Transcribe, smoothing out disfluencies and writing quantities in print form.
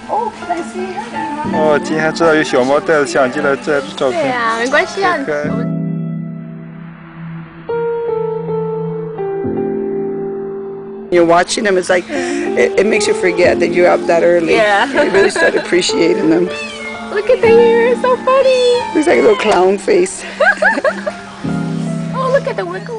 Oh, can I see her? 哦，今天还知道有小猫带着相机来拍照片。 对呀，没关系啊。 可爱。 You're watching them, it's like, it makes you forget that you're up that early. Yeah. You really start appreciating them. Look at the hair, it's so funny. Looks like a little clown face. Oh, look at the wiggle.